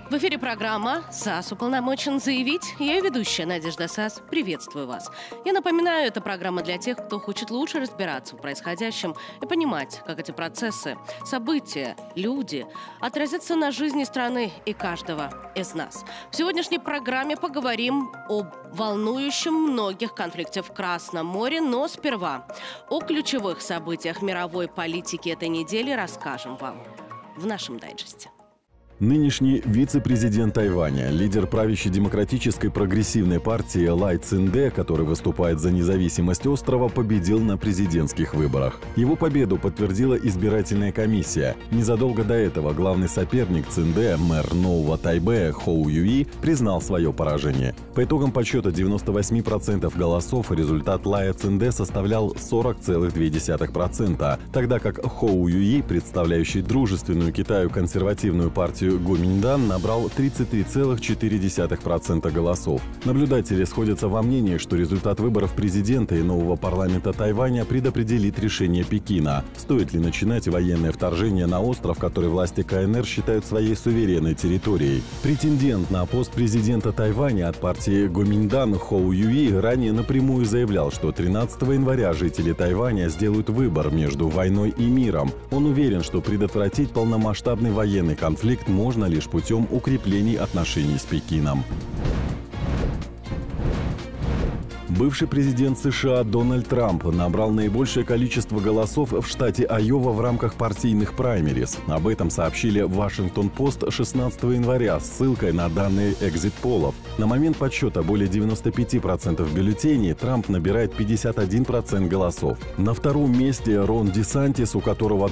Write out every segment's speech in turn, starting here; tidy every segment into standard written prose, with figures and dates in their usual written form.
В эфире программа «САС уполномочен заявить». Я ее ведущая Надежда Сас. Приветствую вас. Я напоминаю, это программа для тех, кто хочет лучше разбираться в происходящем и понимать, как эти процессы, события, люди отразятся на жизни страны и каждого из нас. В сегодняшней программе поговорим об волнующем многих конфликте в Красном море, но сперва о ключевых событиях мировой политики этой недели расскажем вам в нашем дайджесте. Нынешний вице-президент Тайваня, лидер правящей демократической прогрессивной партии Лай Цзиньде, который выступает за независимость острова, победил на президентских выборах. Его победу подтвердила избирательная комиссия. Незадолго до этого главный соперник Цзиньде, мэр Нового Тайбэя Хоу Юй, признал свое поражение. По итогам подсчета 98% голосов результат Лая Цзиньде составлял 40,2%, тогда как Хоу Юй, представляющий дружественную Китаю консервативную партию Гоминьдан, набрал 33,4% голосов. Наблюдатели сходятся во мнении, что результат выборов президента и нового парламента Тайваня предопределит решение Пекина. Стоит ли начинать военное вторжение на остров, который власти КНР считают своей суверенной территорией? Претендент на пост президента Тайваня от партии Гоминьдан Хоу Юй ранее напрямую заявлял, что 13 января жители Тайваня сделают выбор между войной и миром. Он уверен, что предотвратить полномасштабный военный конфликт можно лишь путем укреплений отношений с Пекином. Бывший президент США Дональд Трамп набрал наибольшее количество голосов в штате Айова в рамках партийных праймериз. Об этом сообщили в Вашингтон-Пост 16 января с ссылкой на данные экзит-полов. На момент подсчета более 95% бюллетеней Трамп набирает 51% голосов. На втором месте Рон Десантис, у которого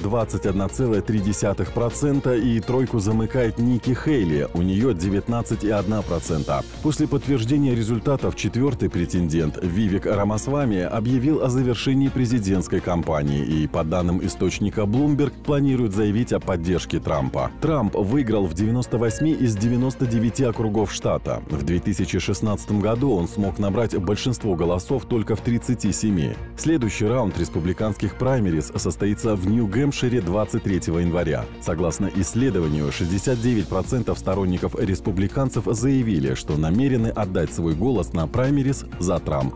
21,3%, и тройку замыкает Ники Хейли, у нее 19,1%. После подтверждения результатов четвертый претендент Вивек Рамасвами объявил о завершении президентской кампании и, по данным источника Bloomberg, планирует заявить о поддержке Трампа. Трамп выиграл в 98 из 99 округов штата. В 2016 году он смог набрать большинство голосов только в 37. Следующий раунд республиканских праймериз состоится в Нью-Гэмпшире 23 января. Согласно исследованию, 69% сторонников республиканцев заявили, что намерены отдать свой голос на праймериз за Трампа.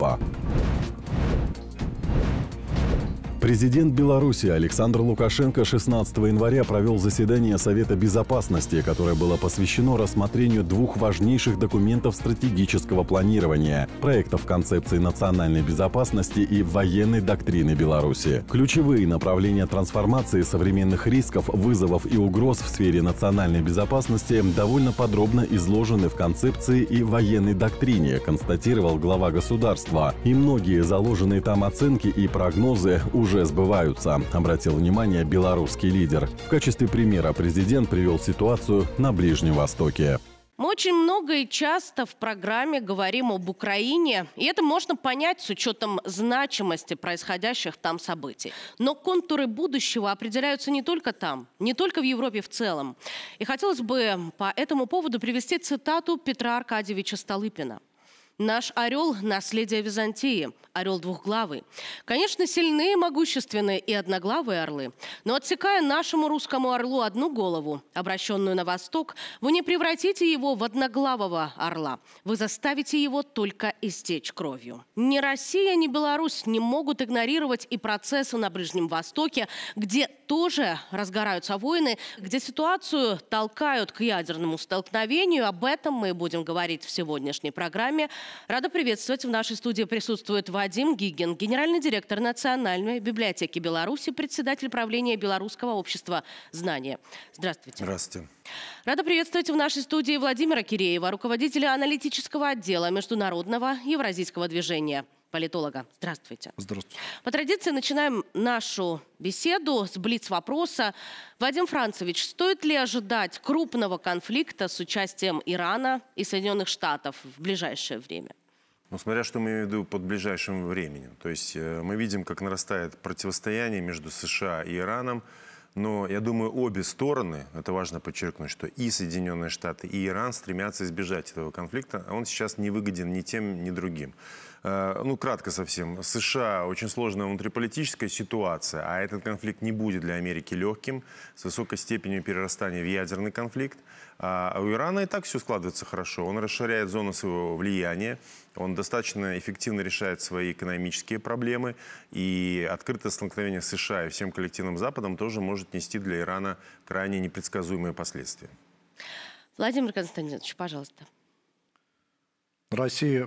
Президент Беларуси Александр Лукашенко 16 января провел заседание Совета Безопасности, которое было посвящено рассмотрению двух важнейших документов стратегического планирования – проектов концепции национальной безопасности и военной доктрины Беларуси. Ключевые направления трансформации современных рисков, вызовов и угроз в сфере национальной безопасности довольно подробно изложены в концепции и военной доктрине, констатировал глава государства. И многие заложенные там оценки и прогнозы уже сбываются, обратил внимание белорусский лидер. В качестве примера президент привел ситуацию на Ближнем Востоке. Мы очень много и часто в программе говорим об Украине, и это можно понять с учетом значимости происходящих там событий. Но контуры будущего определяются не только там, не только в Европе в целом. И хотелось бы по этому поводу привести цитату Петра Аркадьевича Столыпина. «Наш орел – наследие Византии, орел двухглавый. Конечно, сильные, могущественные и одноглавые орлы, но отсекая нашему русскому орлу одну голову, обращенную на восток, вы не превратите его в одноглавого орла, вы заставите его только истечь кровью». Ни Россия, ни Беларусь не могут игнорировать и процессы на Ближнем Востоке, где тоже разгораются войны, где ситуацию толкают к ядерному столкновению. Об этом мы будем говорить в сегодняшней программе. Рада приветствовать. В нашей студии присутствует Вадим Гигин, генеральный директор Национальной библиотеки Беларуси, председатель правления Белорусского общества знания. Здравствуйте. Здравствуйте. Рада приветствовать в нашей студии Владимира Киреева, руководителя аналитического отдела Международного евразийского движения, политолога. Здравствуйте. Здравствуйте. По традиции начинаем нашу беседу с блиц-вопроса. Вадим Францевич, стоит ли ожидать крупного конфликта с участием Ирана и Соединенных Штатов в ближайшее время? Ну, смотря что мы имеем в виду под ближайшим временем. То есть мы видим, как нарастает противостояние между США и Ираном. Но я думаю, обе стороны, это важно подчеркнуть, что и Соединенные Штаты, и Иран стремятся избежать этого конфликта. А он сейчас не выгоден ни тем, ни другим. Ну, кратко совсем. США очень сложная внутриполитическая ситуация, а этот конфликт не будет для Америки легким, с высокой степенью перерастания в ядерный конфликт. А у Ирана и так все складывается хорошо. Он расширяет зону своего влияния, он достаточно эффективно решает свои экономические проблемы, и открытое столкновение с США и всем коллективным Западом тоже может нести для Ирана крайне непредсказуемые последствия. Владимир Константинович, пожалуйста. Россия,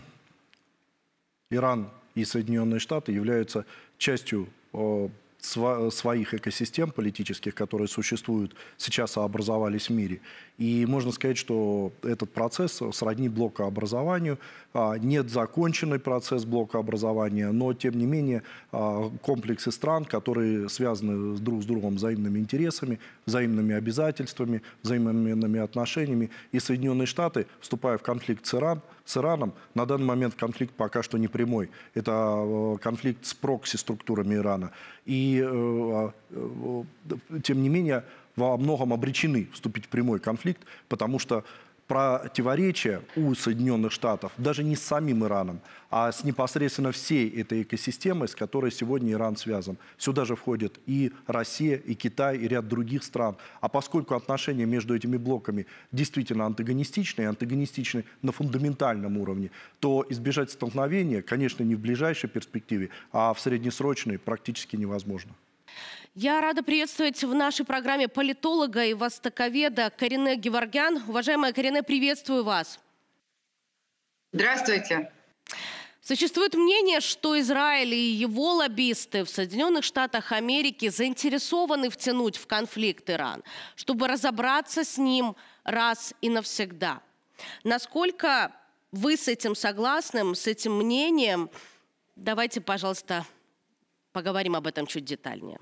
Иран и Соединенные Штаты являются частью своих экосистем политических, которые существуют, сейчас образовались в мире. И можно сказать, что этот процесс сродни блокообразованию. Нет законченный процесс блокообразования, но тем не менее комплексы стран, которые связаны друг с другом взаимными интересами, взаимными обязательствами, взаимными отношениями. И Соединенные Штаты, вступая в конфликт с Ираном, на данный момент конфликт пока что не прямой. Это конфликт с прокси-структурами Ирана. И тем не менее во многом обречены вступить в прямой конфликт, потому что противоречия у Соединенных Штатов даже не с самим Ираном, а с непосредственно всей этой экосистемой, с которой сегодня Иран связан. Сюда же входят и Россия, и Китай, и ряд других стран. А поскольку отношения между этими блоками действительно антагонистичны на фундаментальном уровне, то избежать столкновения, конечно, не в ближайшей перспективе, а в среднесрочной практически невозможно. Я рада приветствовать в нашей программе политолога и востоковеда Карине Геворгян. Уважаемая Карине, приветствую вас. Здравствуйте. Существует мнение, что Израиль и его лоббисты в Соединенных Штатах Америки заинтересованы втянуть в конфликт Иран, чтобы разобраться с ним раз и навсегда. Насколько вы с этим согласны, с этим мнением? Давайте, пожалуйста, поговорим об этом чуть детальнее.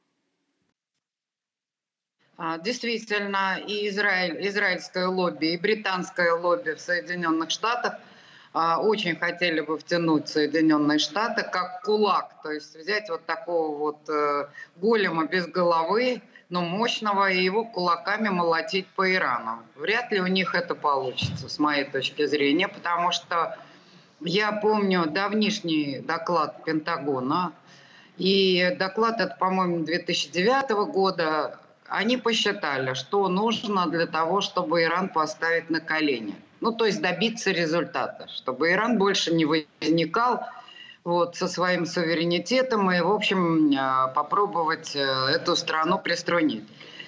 Действительно, и израильское лобби, и британское лобби в Соединенных Штатах очень хотели бы втянуть Соединенные Штаты как кулак, то есть взять вот такого вот голема без головы, но мощного, и его кулаками молотить по Ирану. Вряд ли у них это получится, с моей точки зрения, потому что я помню давнишний доклад Пентагона, и доклад это, по-моему, 2009 года. Они посчитали, что нужно для того, чтобы Иран поставить на колени. Ну, то есть добиться результата, чтобы Иран больше не возникал вот, со своим суверенитетом и, в общем, попробовать эту страну приструнить.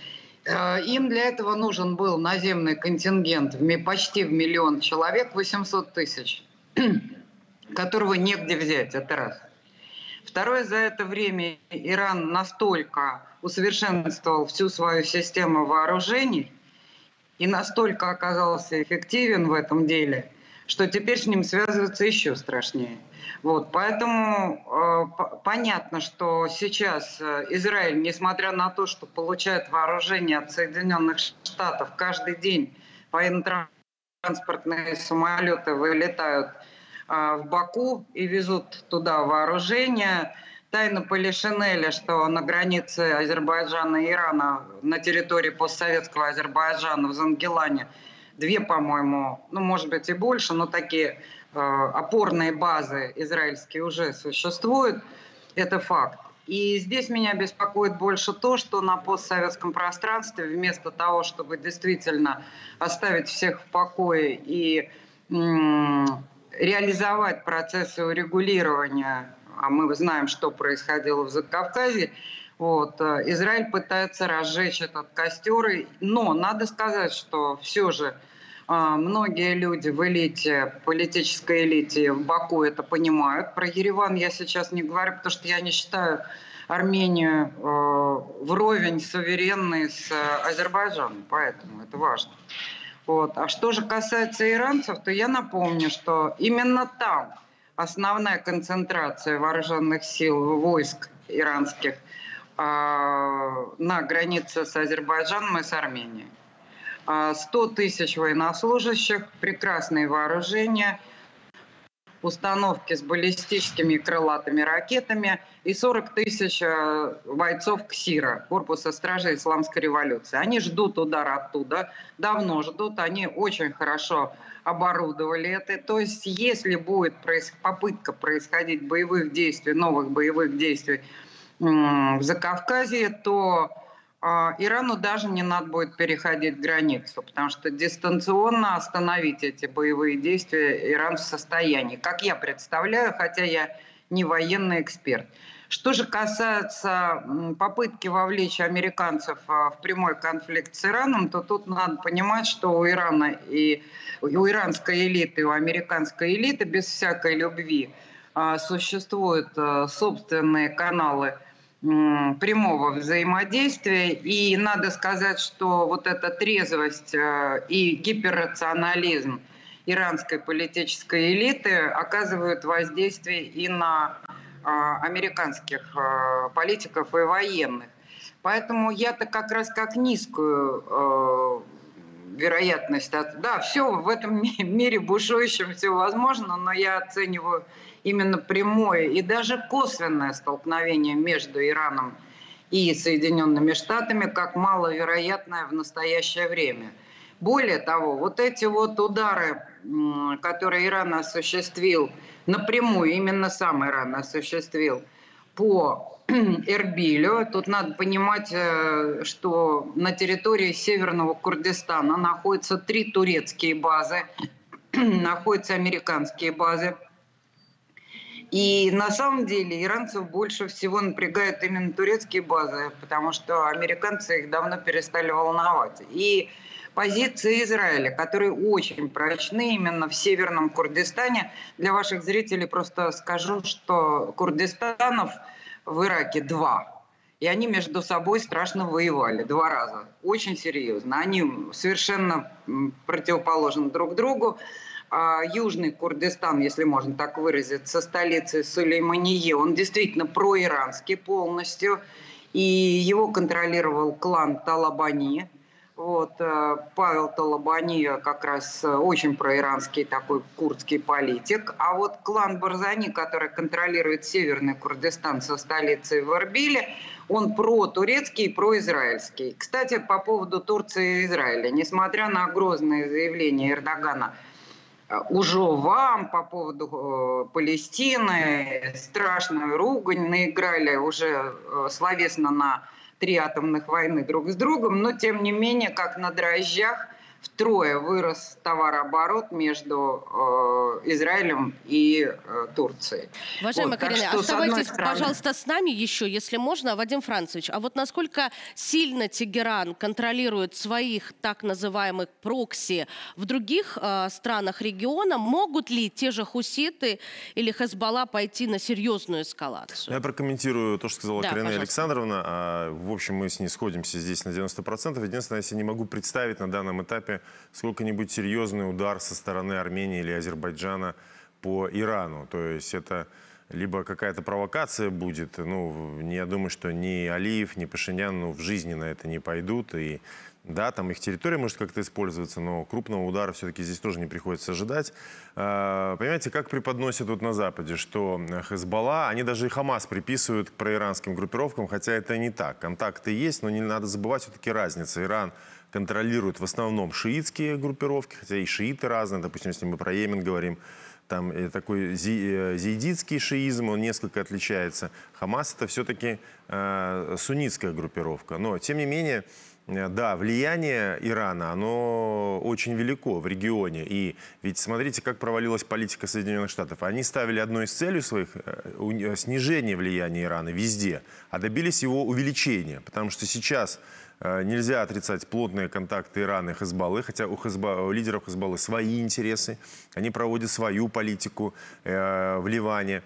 Им для этого нужен был наземный контингент почти в 1 миллион человек, 800 тысяч, которого негде взять, это раз. Второе, за это время Иран настолько усовершенствовал всю свою систему вооружений и настолько оказался эффективен в этом деле, что теперь с ним связываться еще страшнее. Вот, поэтому понятно, что сейчас Израиль, несмотря на то, что получает вооружение от Соединенных Штатов, каждый день военно-транспортные самолеты вылетают в Баку и везут туда вооружение. Тайна Полишинеля, что на границе Азербайджана и Ирана, на территории постсоветского Азербайджана, в Зангилане, 2, по-моему, ну, может быть и больше, но такие опорные базы израильские уже существуют. Это факт. И здесь меня беспокоит больше то, что на постсоветском пространстве вместо того, чтобы действительно оставить всех в покое и реализовать процессы урегулирования, а мы знаем, что происходило в Закавказье, вот, Израиль пытается разжечь этот костер. Но надо сказать, что все же многие люди в элите, политической элите в Баку это понимают. Про Ереван я сейчас не говорю, потому что я не считаю Армению вровень суверенной с Азербайджаном, поэтому это важно. Вот. А что же касается иранцев, то я напомню, что именно там основная концентрация вооруженных сил, войск иранских на границе с Азербайджаном и с Арменией. 100 тысяч военнослужащих, прекрасные вооружения, установки с баллистическими крылатыми ракетами и 40 тысяч бойцов КСИРа, Корпуса стражей Исламской революции. Они ждут удара оттуда, давно ждут, они очень хорошо оборудовали это. То есть если будет попытка происходить боевых действий, новых боевых действий в Закавказье, то Ирану даже не надо будет переходить границу, потому что дистанционно остановить эти боевые действия Иран в состоянии, как я представляю, хотя я не военный эксперт. Что же касается попытки вовлечь американцев в прямой конфликт с Ираном, то тут надо понимать, что у Ирана и у иранской элиты, и у американской элиты без всякой любви существуют собственные каналы прямого взаимодействия. И надо сказать, что вот эта трезвость и гиперрационализм иранской политической элиты оказывают воздействие и на американских политиков и военных. Поэтому я-то как раз как низкую вероятность. Да, все в этом мире бушующем все возможно, но я оцениваю именно прямое и даже косвенное столкновение между Ираном и Соединенными Штатами как маловероятное в настоящее время. Более того, вот эти вот удары, которые Иран осуществил напрямую, именно сам Иран осуществил по Эрбилю. Тут надо понимать, что на территории Северного Курдистана находятся 3 турецкие базы, находятся американские базы. И на самом деле иранцев больше всего напрягают именно турецкие базы, потому что американцы их давно перестали волновать. И позиции Израиля, которые очень прочны именно в Северном Курдистане. Для ваших зрителей просто скажу, что Курдистанов в Ираке 2. И они между собой страшно воевали 2 раза. Очень серьезно. Они совершенно противоположны друг другу. Южный Курдистан, если можно так выразиться, столицей Сулеймании, он действительно проиранский полностью. И его контролировал клан Талабани. Вот, Павел Талабани как раз очень проиранский такой курдский политик. А вот клан Барзани, который контролирует Северный Курдистан со столицей в Эрбиле, он протурецкий и произраильский. Кстати, по поводу Турции и Израиля. Несмотря на грозные заявления Эрдогана уже вам по поводу Палестины, страшную ругань наиграли уже словесно на 3 атомных войны друг с другом, но тем не менее, как на дрожжах, втрое вырос товарооборот между Израилем и Турцией. Уважаемая Карина, оставайтесь, пожалуйста, с нами еще, если можно. Вадим Францевич, а вот насколько сильно Тегеран контролирует своих так называемых прокси в других странах региона, могут ли те же хуситы или Хезболла пойти на серьезную эскалацию? Я прокомментирую то, что сказала Карина пожалуйста. Александровна. В общем, мы с ней сходимся здесь на 90%. Единственное, я себе не могу представить на данном этапе сколько-нибудь серьезный удар со стороны Армении или Азербайджана по Ирану. То есть это либо какая-то провокация будет. Ну, я думаю, что ни Алиев, ни Пашинян в жизни на это не пойдут. И да, там их территория может как-то использоваться, но крупного удара все-таки здесь тоже не приходится ожидать. Понимаете, как преподносят вот на Западе, что Хезболла, они даже и Хамас приписывают к проиранским группировкам, хотя это не так. Контакты есть, но не надо забывать все-таки разницу. Иран контролирует в основном шиитские группировки, хотя и шииты разные, допустим, если мы про Йемен говорим, там такой зиидитский шиизм, он несколько отличается. Хамас это все-таки суннитская группировка, но тем не менее, да, влияние Ирана, оно очень велико в регионе. И ведь смотрите, как провалилась политика Соединенных Штатов. Они ставили одной из целей своих снижение влияния Ирана везде, а добились его увеличения. Потому что сейчас нельзя отрицать плотные контакты Ирана и Хезболлы, хотя у лидеров Хезболлы свои интересы. Они проводят свою политику в Ливане.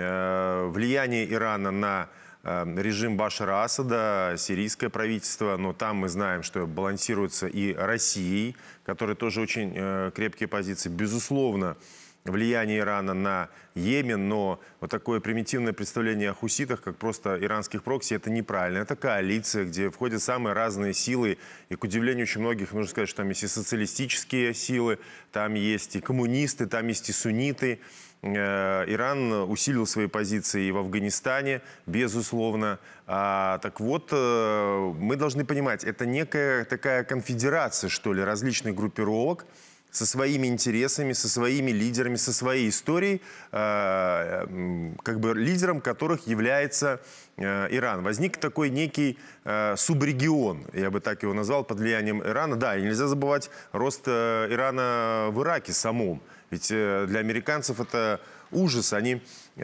Влияние Ирана на режим Башара Асада, сирийское правительство, но там мы знаем, что балансируется и Россией, которая тоже очень крепкие позиции. Безусловно, влияние Ирана на Йемен, но вот такое примитивное представление о хуситах, как просто иранских прокси, это неправильно. Это коалиция, где входят самые разные силы, и, к удивлению очень многих, нужно сказать, что там есть и социалистические силы, там есть и коммунисты, там есть и сунниты. Иран усилил свои позиции и в Афганистане, безусловно. Так вот, мы должны понимать, это некая такая конфедерация, что ли, различных группировок, со своими интересами, со своими лидерами, со своей историей, как бы лидером которых является Иран. Возник такой некий субрегион, я бы так его назвал, под влиянием Ирана. Да, и нельзя забывать рост Ирана в Ираке самом. Ведь для американцев это ужас. Они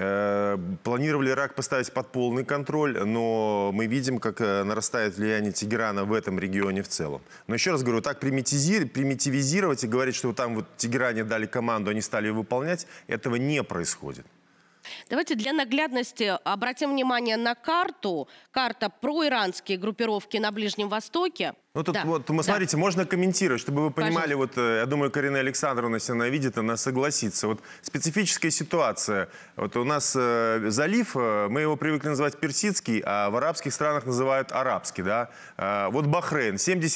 планировали Ирак поставить под полный контроль, но мы видим, как нарастает влияние Тегерана в этом регионе в целом. Но еще раз говорю, так примитивизировать и говорить, что там вот Тегеране дали команду, они стали ее выполнять, этого не происходит. Давайте для наглядности обратим внимание на карту. Карта проиранские группировки на Ближнем Востоке. Ну тут вот, смотрите, можно комментировать, чтобы вы понимали, Пожалуйста. вот, я думаю, Карина Александровна, если она видит, она согласится. Вот специфическая ситуация. Вот у нас залив, мы его привыкли называть персидский, а в арабских странах называют арабский, да. Вот Бахрейн,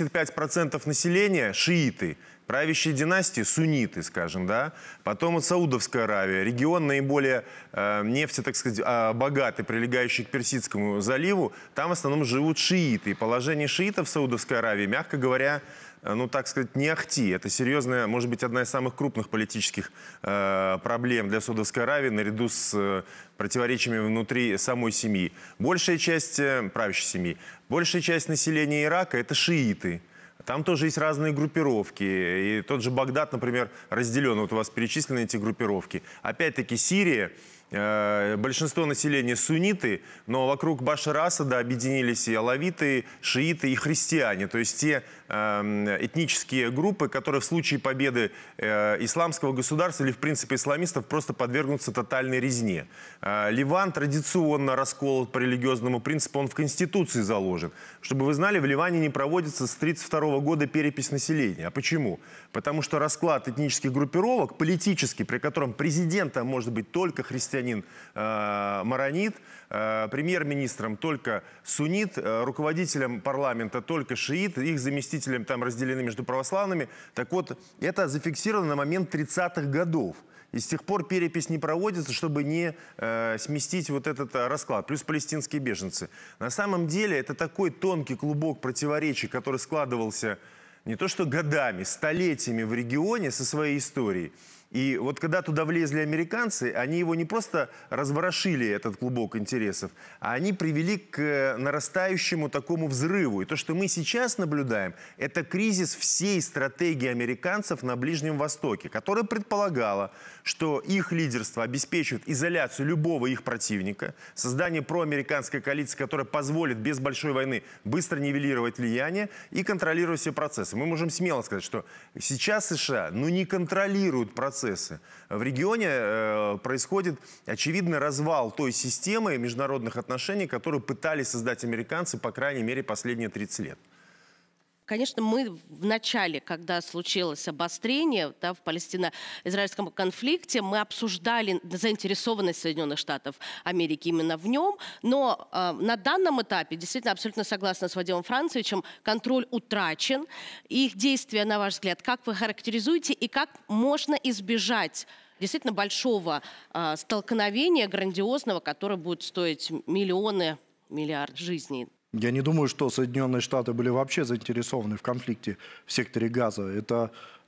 75% населения шииты. Правящие династии сунниты, скажем, да. Потом вот Саудовская Аравия, регион наиболее нефти, так сказать, богатый, прилегающий к Персидскому заливу. Там в основном живут шииты. И положение шиитов в Саудовской Аравии, мягко говоря, ну, так сказать, не ахти. Это серьезная, может быть, одна из самых крупных политических проблем для Саудовской Аравии, наряду с противоречиями внутри самой семьи. Большая часть правящей семьи, большая часть населения Ирака – это шииты. Там тоже есть разные группировки. И тот же Багдад, например, разделен. Вот у вас перечислены эти группировки. Опять-таки Сирия. Большинство населения сунниты, но вокруг Башара Асада объединились и алавиты, шииты и христиане. То есть те этнические группы, которые в случае победы исламского государства или, в принципе, исламистов просто подвергнутся тотальной резне. Ливан традиционно расколот по религиозному принципу, он в Конституции заложен. Чтобы вы знали, в Ливане не проводится с 1932 года перепись населения. А почему? Потому что расклад этнических группировок, политический, при котором президентом может быть только христианин, маронит, премьер-министром только суннит, руководителем парламента только шиит, их заместителям там разделены между православными. Так вот, это зафиксировано на момент 30-х годов. И с тех пор перепись не проводится, чтобы не сместить вот этот расклад. Плюс палестинские беженцы. На самом деле это такой тонкий клубок противоречий, который складывался не то что годами, столетиями в регионе со своей историей. И вот когда туда влезли американцы, они его не просто разворошили, этот клубок интересов, а они привели к нарастающему такому взрыву. И то, что мы сейчас наблюдаем, это кризис всей стратегии американцев на Ближнем Востоке, которая предполагала, что их лидерство обеспечивает изоляцию любого их противника, создание проамериканской коалиции, которая позволит без большой войны быстро нивелировать влияние и контролировать все процессы. Мы можем смело сказать, что сейчас США не контролируют процессы. В регионе происходит очевидный развал той системы международных отношений, которую пытались создать американцы, по крайней мере, последние 30 лет. Конечно, мы в начале, когда случилось обострение в палестино-израильском конфликте, мы обсуждали заинтересованность Соединенных Штатов Америки именно в нем, но на данном этапе, действительно, абсолютно согласна с Вадимом Францевичем, контроль утрачен. Их действия, на ваш взгляд, как вы характеризуете и как можно избежать действительно большого столкновения, грандиозного, которое будет стоить миллионы, миллиард жизней? Я не думаю, что Соединенные Штаты были вообще заинтересованы в конфликте в секторе Газа. Это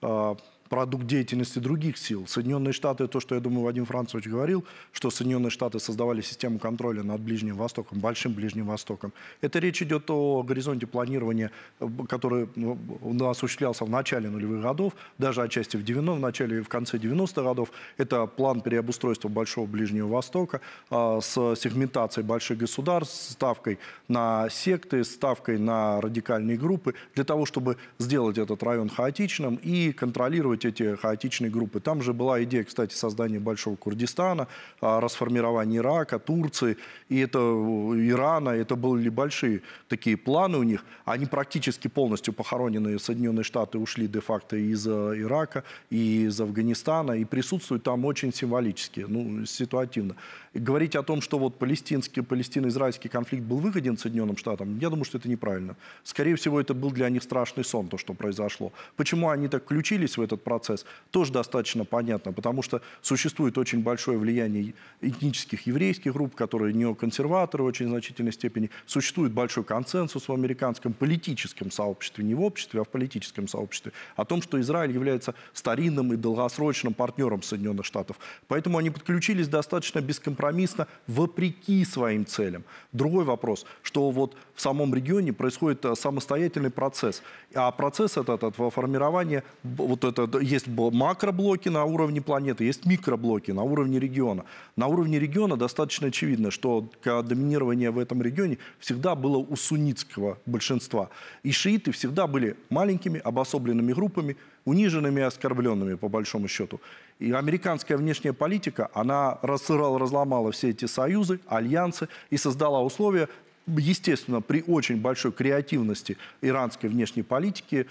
продукт деятельности других сил. Соединенные Штаты, то, что, я думаю, Вадим Францевич говорил, что Соединенные Штаты создавали систему контроля над Ближним Востоком, Большим Ближним Востоком. Это речь идет о горизонте планирования, который у нас осуществлялся в начале нулевых годов, даже отчасти в начале и в конце 90-х годов. Это план переобустройства Большого Ближнего Востока с сегментацией больших государств, ставкой на секты, ставкой на радикальные группы, для того, чтобы сделать этот район хаотичным и контролировать ликвидировать эти хаотичные группы. Там же была идея, кстати, создания Большого Курдистана, расформирования Ирака, Турции, и это Ирана, это были большие такие планы у них. Они практически полностью похоронены. Соединенные Штаты ушли де-факто из Ирака и из Афганистана, и присутствуют там очень символически, ситуативно. И говорить о том, что вот палестино-израильский конфликт был выгоден Соединенным Штатам, я думаю, что это неправильно. Скорее всего, это был для них страшный сон, то, что произошло. Почему они так включились в этот процесс, тоже достаточно понятно, потому что существует очень большое влияние этнических еврейских групп, которые неоконсерваторы в очень значительной степени. Существует большой консенсус в американском политическом сообществе, не в обществе, а в политическом сообществе, о том, что Израиль является старинным и долгосрочным партнером Соединенных Штатов. Поэтому они подключились достаточно бескомпромиссно, вопреки своим целям. Другой вопрос, что вот в самом регионе происходит самостоятельный процесс. А процесс этот формирования, есть макроблоки на уровне планеты, есть микроблоки на уровне региона. На уровне региона достаточно очевидно, что доминирование в этом регионе всегда было у суннитского большинства. И шииты всегда были маленькими, обособленными группами, униженными и оскорбленными, по большому счету. И американская внешняя политика, она разломала все эти союзы, альянсы и создала условия, естественно, при очень большой креативности иранской внешней политики,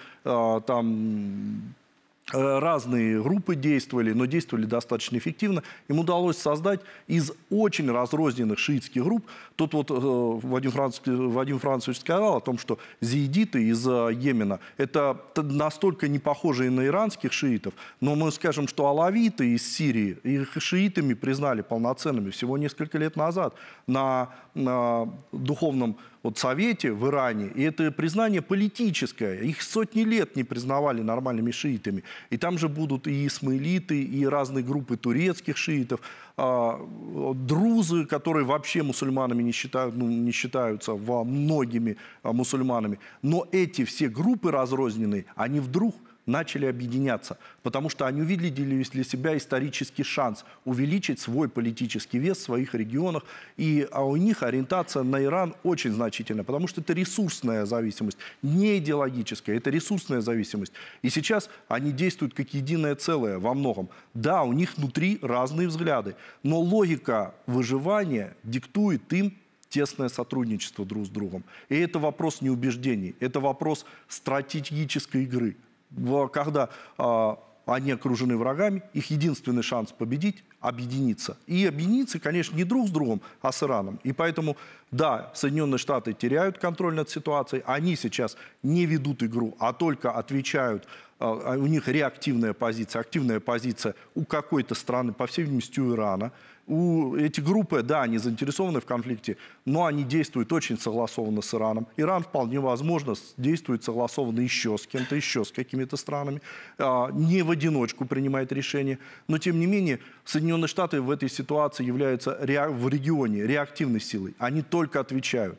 там разные группы действовали, но действовали достаточно эффективно. Им удалось создать из очень разрозненных шиитских групп. Тут вот Вадим Францович сказал о том, что зиидиты из Йемена – это настолько не похожие на иранских шиитов, но мы скажем, что алавиты из Сирии, их шиитами признали полноценными всего несколько лет назад на духовном совете в Иране. И это признание политическое. Их сотни лет не признавали нормальными шиитами. И там же будут и исмаилиты, и разные группы турецких шиитов, друзы, которые вообще мусульманами не считаются многими мусульманами. Но эти все группы разрозненные, они вдруг начали объединяться, потому что они увидели для себя исторический шанс увеличить свой политический вес в своих регионах. И у них ориентация на Иран очень значительная, потому что это ресурсная зависимость, не идеологическая, это ресурсная зависимость. И сейчас они действуют как единое целое во многом. Да, у них внутри разные взгляды, но логика выживания диктует им тесное сотрудничество друг с другом. И это вопрос не убеждений, это вопрос стратегической игры. Когда они окружены врагами, их единственный шанс победить – объединиться. И объединиться, конечно, не друг с другом, а с Ираном. И поэтому, да, Соединенные Штаты теряют контроль над ситуацией, они сейчас не ведут игру, а только отвечают, у них реактивная позиция, активная позиция у какой-то страны, по всей видимости, у Ирана. Эти группы, да, они заинтересованы в конфликте, но они действуют очень согласованно с Ираном. Иран вполне возможно действует согласованно еще с кем-то, еще с какими-то странами. Не в одиночку принимает решения. Но, тем не менее, Соединенные Штаты в этой ситуации являются в регионе реактивной силой. Они только отвечают.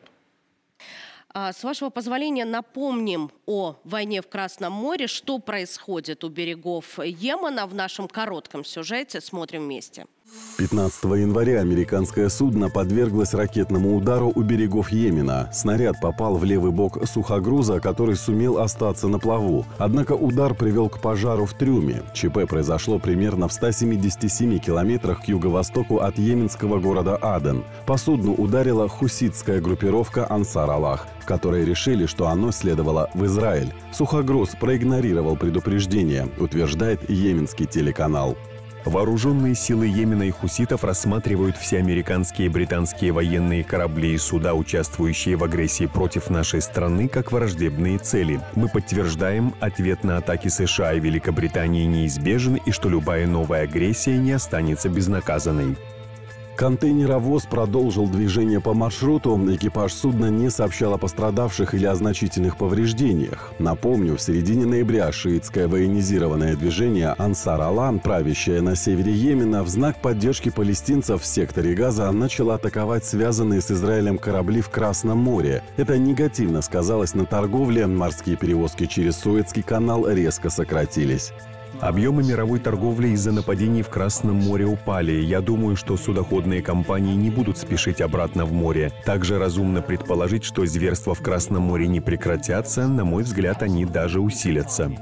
С вашего позволения напомним о войне в Красном море. Что происходит у берегов Йемена в нашем коротком сюжете. Смотрим вместе. 15 января американское судно подверглось ракетному удару у берегов Йемена. Снаряд попал в левый бок сухогруза, который сумел остаться на плаву. Однако удар привел к пожару в трюме. ЧП произошло примерно в 177 километрах к юго-востоку от йеменского города Аден. По судну ударила хуситская группировка Ансар Аллах, в которой решили, что оно следовало в Израиль. Сухогруз проигнорировал предупреждение, утверждает йеменский телеканал. Вооруженные силы Йемена и хуситов рассматривают все американские и британские военные корабли и суда, участвующие в агрессии против нашей страны, как враждебные цели. Мы подтверждаем, ответ на атаки США и Великобритании неизбежен и что любая новая агрессия не останется безнаказанной. Контейнеровоз продолжил движение по маршруту. Экипаж судна не сообщал о пострадавших или о значительных повреждениях. Напомню, в середине ноября шиитское военизированное движение Ансар Аллах, правящее на севере Йемена, в знак поддержки палестинцев в секторе Газа начало атаковать связанные с Израилем корабли в Красном море. Это негативно сказалось на торговле. Морские перевозки через Суэцкий канал резко сократились. Объемы мировой торговли из-за нападений в Красном море упали. Я думаю, что судоходные компании не будут спешить обратно в море. Также разумно предположить, что зверства в Красном море не прекратятся. На мой взгляд, они даже усилятся.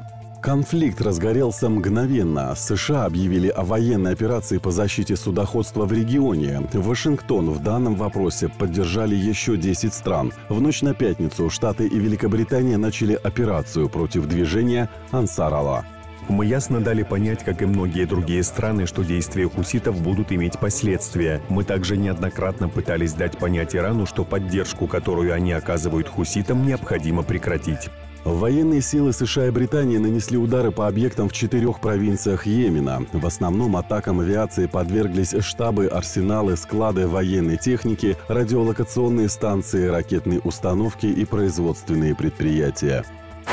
Конфликт разгорелся мгновенно. США объявили о военной операции по защите судоходства в регионе. Вашингтон в данном вопросе поддержали еще 10 стран. В ночь на пятницу Штаты и Великобритания начали операцию против движения «Ансар-Алла». Мы ясно дали понять, как и многие другие страны, что действия хуситов будут иметь последствия. Мы также неоднократно пытались дать понять Ирану, что поддержку, которую они оказывают хуситам, необходимо прекратить. Военные силы США и Британии нанесли удары по объектам в 4 провинциях Йемена. В основном атакам авиации подверглись штабы, арсеналы, склады военной техники, радиолокационные станции, ракетные установки и производственные предприятия.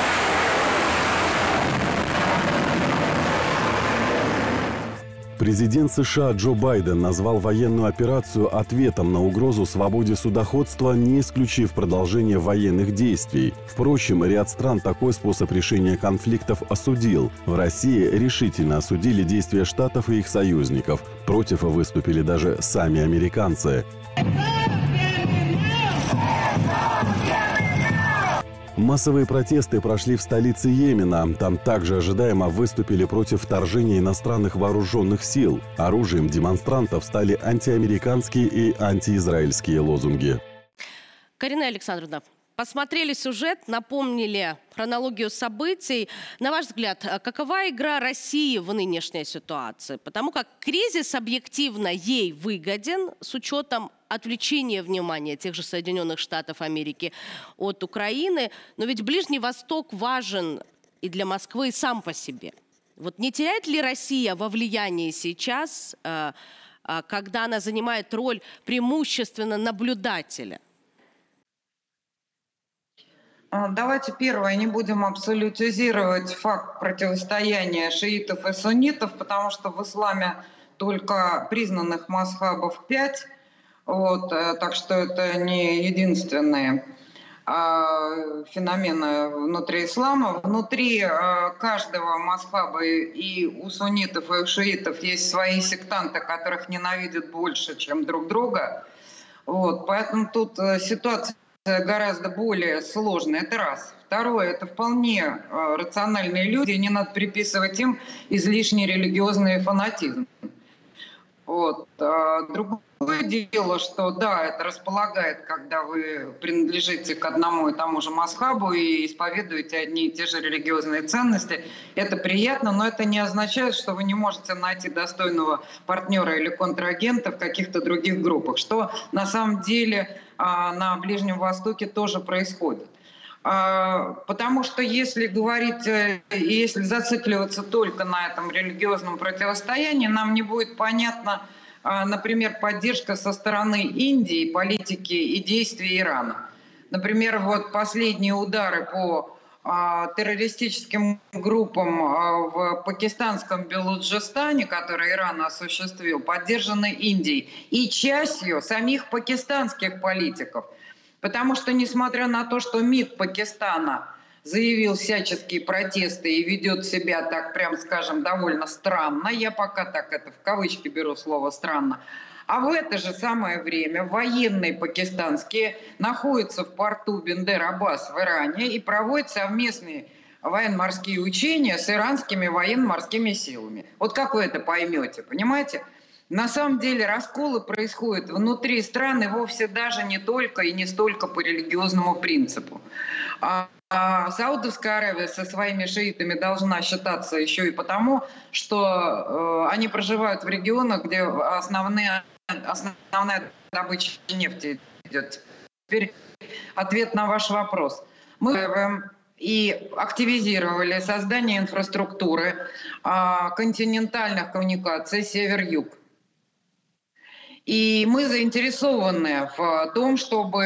Президент США Джо Байден назвал военную операцию ответом на угрозу свободе судоходства, не исключив продолжение военных действий. Впрочем, ряд стран такой способ решения конфликтов осудил. В России решительно осудили действия Штатов и их союзников. Против выступили даже сами американцы. Массовые протесты прошли в столице Йемена. Там также ожидаемо выступили против вторжения иностранных вооруженных сил. Оружием демонстрантов стали антиамериканские и антиизраильские лозунги. Карина Александровна, посмотрели сюжет, напомнили хронологию событий. На ваш взгляд, какова игра России в нынешней ситуации? Потому как кризис объективно ей выгоден с учетом отвлечения внимания тех же Соединенных Штатов Америки от Украины. Но ведь Ближний Восток важен и для Москвы и сам по себе. Вот не теряет ли Россия во влиянии сейчас, когда она занимает роль преимущественно наблюдателя? Давайте первое, не будем абсолютизировать факт противостояния шиитов и суннитов, потому что в исламе только признанных мазхабов 5, так что это не единственные феномены внутри ислама. Внутри каждого мазхаба и у суннитов, и у шиитов есть свои сектанты, которых ненавидят больше, чем друг друга. Поэтому тут ситуация гораздо более сложная. Это раз. Второе, это вполне рациональные люди, не надо приписывать им излишний религиозный фанатизм. Другое дело, что да, это располагает, когда вы принадлежите к одному и тому же мазхабу и исповедуете одни и те же религиозные ценности. Это приятно, но это не означает, что вы не можете найти достойного партнера или контрагента в каких-то других группах, что на самом деле на Ближнем Востоке тоже происходит. Потому что если говорить, если зацикливаться только на этом религиозном противостоянии, нам не будет понятно, например, поддержка со стороны Индии, политики и действий Ирана. Например, последние удары по террористическим группам в пакистанском Белуджистане, которые Иран осуществил, поддержаны Индией и частью самих пакистанских политиков. Потому что, несмотря на то, что МИД Пакистана заявил всяческие протесты и ведет себя, так прям скажем, довольно странно, я пока так это в кавычки беру слово «странно», а в это же самое время военные пакистанские находятся в порту Бендер-Аббас в Иране и проводят совместные военно-морские учения с иранскими военно-морскими силами. Как вы это поймете, понимаете? На самом деле расколы происходят внутри страны вовсе даже не только и не столько по религиозному принципу. Саудовская Аравия со своими шиитами должна считаться еще и потому, что они проживают в регионах, где основная добыча нефти идет. Теперь ответ на ваш вопрос. Мы и активизировали создание инфраструктуры континентальных коммуникаций север-юг. И мы заинтересованы в том, чтобы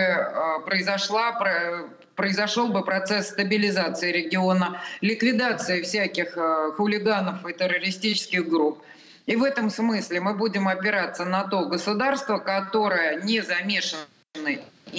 произошел бы процесс стабилизации региона, ликвидации всяких хулиганов и террористических групп. И в этом смысле мы будем опираться на то государство, которое не замешано и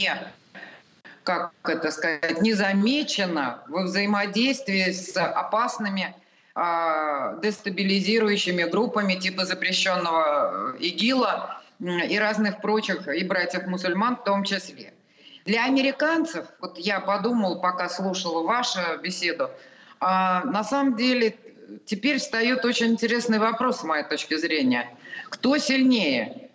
не замечено во взаимодействии с опасными дестабилизирующими группами типа запрещенного ИГИЛа и разных прочих, и братьев-мусульман в том числе. Для американцев, я подумал, пока слушала вашу беседу, На самом деле, теперь встает очень интересный вопрос, с моей точки зрения. Кто сильнее?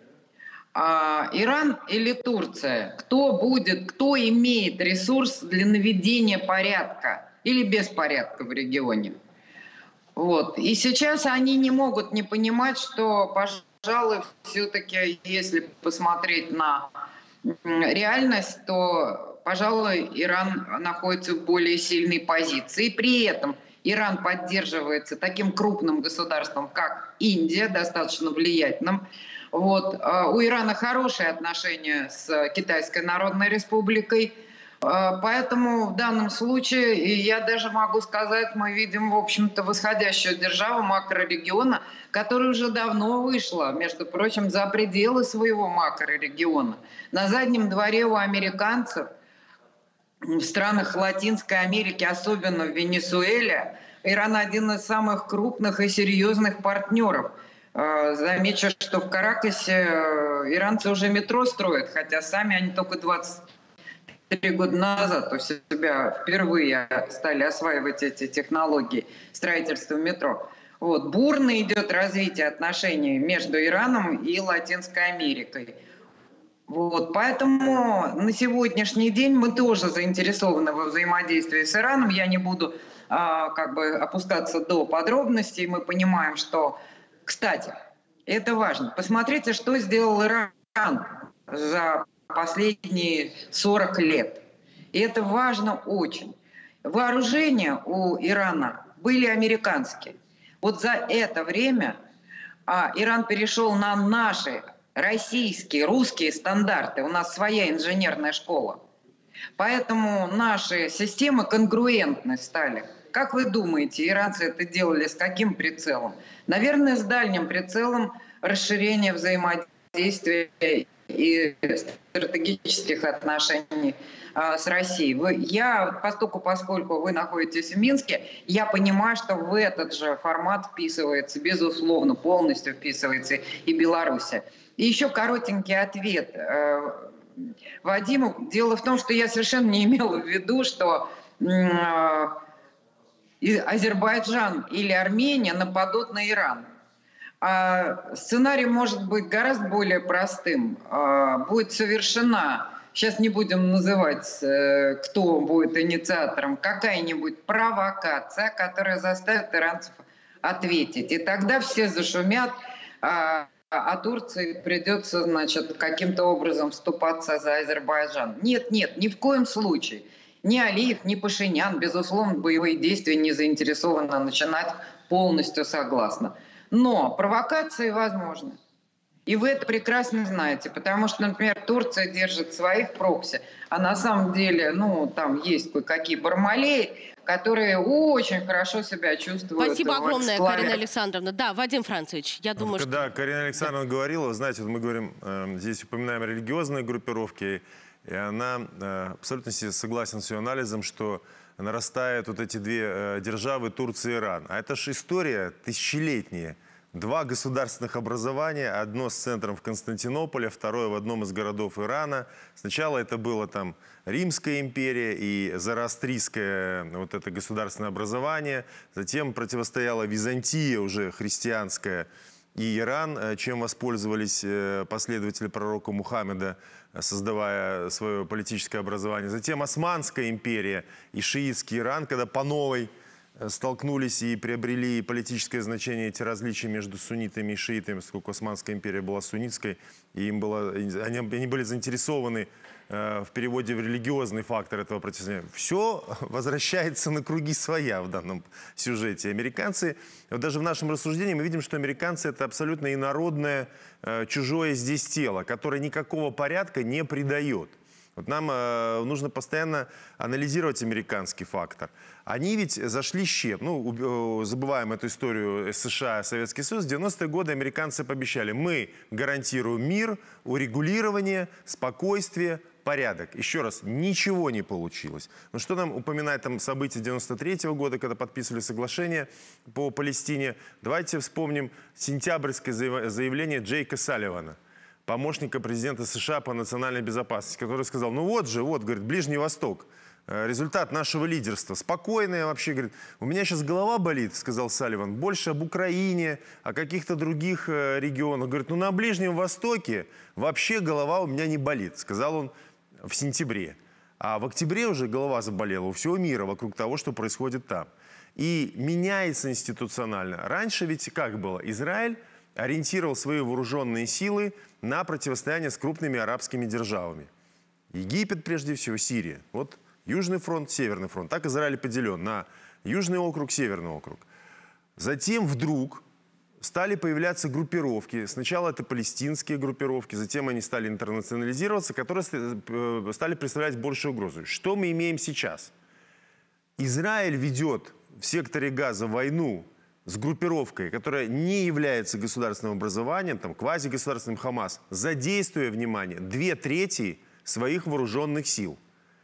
Иран или Турция? Кто имеет ресурс для наведения порядка или беспорядка в регионе? Вот. И сейчас они не могут не понимать, что, пожалуй, все-таки, если посмотреть на реальность, то, пожалуй, Иран находится в более сильной позиции. При этом Иран поддерживается таким крупным государством, как Индия, достаточно влиятельным. Вот. У Ирана хорошие отношения с Китайской Народной Республикой. Поэтому в данном случае, я даже могу сказать, мы видим, в общем-то, восходящую державу макрорегиона, которая уже давно вышла, между прочим, за пределы своего макрорегиона. На заднем дворе у американцев в странах Латинской Америки, особенно в Венесуэле, Иран один из самых крупных и серьезных партнеров. Замечу, что в Каракасе иранцы уже метро строят, хотя сами они только 23 года назад у себя впервые стали осваивать эти технологии строительства метро. Вот. Бурно идет развитие отношений между Ираном и Латинской Америкой. Вот. Поэтому на сегодняшний день мы тоже заинтересованы во взаимодействии с Ираном. Я не буду опускаться до подробностей. Мы понимаем, что, кстати, это важно. Посмотрите, что сделал Иран за последние 40 лет. И это важно очень. Вооружения у Ирана были американские. Вот за это время Иран перешел на наши российские, русские стандарты. У нас своя инженерная школа. Поэтому наши системы конгруентны стали. Как вы думаете, иранцы это делали с каким прицелом? Наверное, с дальним прицелом расширения взаимодействия и стратегических отношений с Россией. Поскольку вы находитесь в Минске, я понимаю, что в этот же формат вписывается, безусловно, полностью вписывается и Беларусь. И еще коротенький ответ Вадиму. Дело в том, что я совершенно не имела в виду, что Азербайджан или Армения нападут на Иран. Сценарий может быть гораздо более простым. Будет совершена, сейчас не будем называть, кто будет инициатором, какая-нибудь провокация, которая заставит иранцев ответить. И тогда все зашумят, а Турции придется, каким-то образом вступаться за Азербайджан. Нет, ни в коем случае. Ни Алиев, ни Пашинян, безусловно, боевые действия не заинтересованы начинать, полностью согласна. Но провокации возможны. И вы это прекрасно знаете, потому что, например, Турция держит своих прокси, а на самом деле, там есть кое-какие бармалеи, которые очень хорошо себя чувствуют. Спасибо огромное, Карина Александровна. Да, Вадим Францевич, я думаю, что... Когда Карина Александровна говорила, знаете, мы говорим, здесь упоминаем религиозные группировки, и она абсолютно согласен с ее анализом, что нарастают вот эти две державы, Турция и Иран. А это же история тысячелетняя. Два государственных образования, одно с центром в Константинополе, второе в одном из городов Ирана. Сначала это было там Римская империя и Зороастрийское вот это государственное образование. Затем противостояла Византия, уже христианская, и Иран, чем воспользовались последователи пророка Мухаммеда, создавая свое политическое образование. Затем Османская империя и шиитский Иран, когда по новой столкнулись и приобрели политическое значение эти различия между суннитами и шиитами, поскольку Османская империя была суннитской, и они были заинтересованы в переводе в религиозный фактор этого противостояния. Все возвращается на круги своя в данном сюжете. Американцы, вот даже в нашем рассуждении мы видим, что американцы — это абсолютно инородное, чужое здесь тело, которое никакого порядка не придает. Вот нам нужно постоянно анализировать американский фактор. Они ведь зашли щеп. Забываем эту историю США, Советский Союз. В 90-е годы американцы пообещали: мы гарантируем мир, урегулирование, спокойствие, порядок. Еще раз, ничего не получилось. Но что нам упоминает события 93-го года, когда подписывали соглашение по Палестине? Давайте вспомним сентябрьское заявление Джейка Салливана, помощника президента США по национальной безопасности, который сказал: говорит, Ближний Восток, результат нашего лидерства. Спокойная вообще, говорит, у меня сейчас голова болит, сказал Салливан, больше об Украине, о каких-то других регионах. Говорит, ну на Ближнем Востоке вообще голова у меня не болит, сказал он в сентябре. А в октябре уже голова заболела у всего мира вокруг того, что происходит там. И меняется институционально. Раньше ведь как было? Израиль ориентировал свои вооруженные силы на противостояние с крупными арабскими державами. Египет, прежде всего, Сирия. Вот Южный фронт, Северный фронт. Так Израиль поделен на Южный округ, Северный округ. Затем вдруг стали появляться группировки. Сначала это палестинские группировки, затем они стали интернационализироваться, которые стали представлять большую угрозу. Что мы имеем сейчас? Израиль ведет в секторе Газа войну с группировкой, которая не является государственным образованием, там, квазигосударственным Хамас, задействуя, внимание, 2/3 своих вооруженных сил.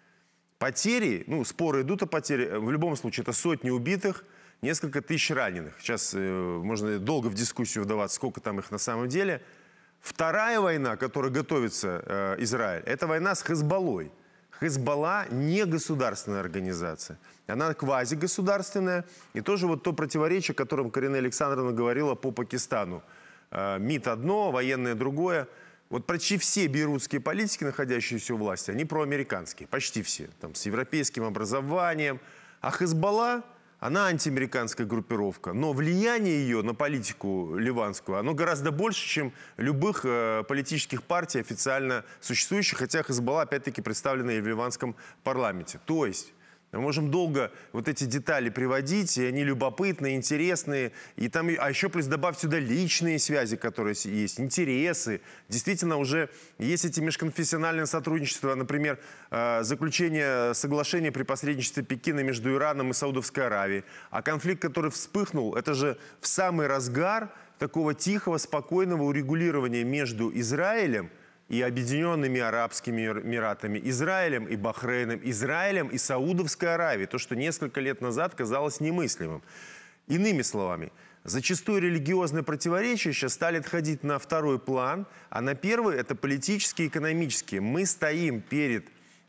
Потери, ну, споры идут о потере, в любом случае это сотни убитых, несколько тысяч раненых. Сейчас можно долго в дискуссию вдаваться, сколько там их на самом деле. Вторая война, которой готовится Израиль, это война с Хезболлой. Хезболла не государственная организация. Она квазигосударственная. И тоже вот то противоречие, о котором Карина Александровна говорила по Пакистану. МИД одно, военное другое. Вот почти все бейрутские политики, находящиеся у власти, они проамериканские. Почти все. Там, с европейским образованием. А Хезболла, она антиамериканская группировка. Но влияние ее на политику ливанскую, оно гораздо больше, чем любых политических партий официально существующих. Хотя Хезболла, опять-таки, представлена и в ливанском парламенте. То есть мы можем долго вот эти детали приводить, и они любопытные, интересные. И там, а еще плюс добавь сюда личные связи, которые есть, интересы. Действительно, уже есть эти межконфессиональные сотрудничества, например, заключение соглашения при посредничестве Пекина между Ираном и Саудовской Аравией. А конфликт, который вспыхнул, это же в самый разгар такого тихого, спокойного урегулирования между Израилем и Объединенными Арабскими Эмиратами, Израилем и Бахрейном, Израилем и Саудовской Аравией. То, что несколько лет назад казалось немыслимым. Иными словами, зачастую религиозные противоречия сейчас стали отходить на второй план, а на первый – это политические и экономические. Мы стоим перед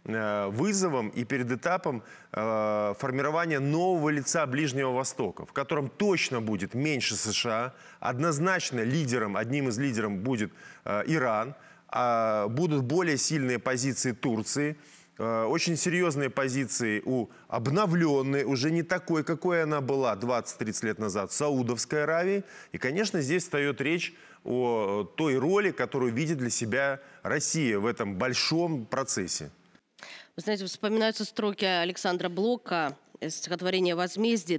вызовом и перед этапом формирования нового лица Ближнего Востока, в котором точно будет меньше США, однозначно одним из лидеров будет Иран, будут более сильные позиции Турции, очень серьезные позиции обновленные, уже не такой, какой она была 20-30 лет назад, Саудовской Аравии. И, конечно, здесь встает речь о той роли, которую видит для себя Россия в этом большом процессе. Вы знаете, вспоминаются строки Александра Блока, стихотворение «Возмездие»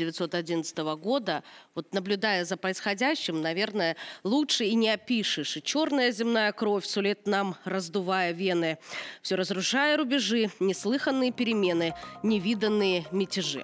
1911 года. Вот наблюдая за происходящим, наверное, лучше и не опишешь. И черная земная кровь сулит нам, раздувая вены, все разрушая рубежи, неслыханные перемены, невиданные мятежи.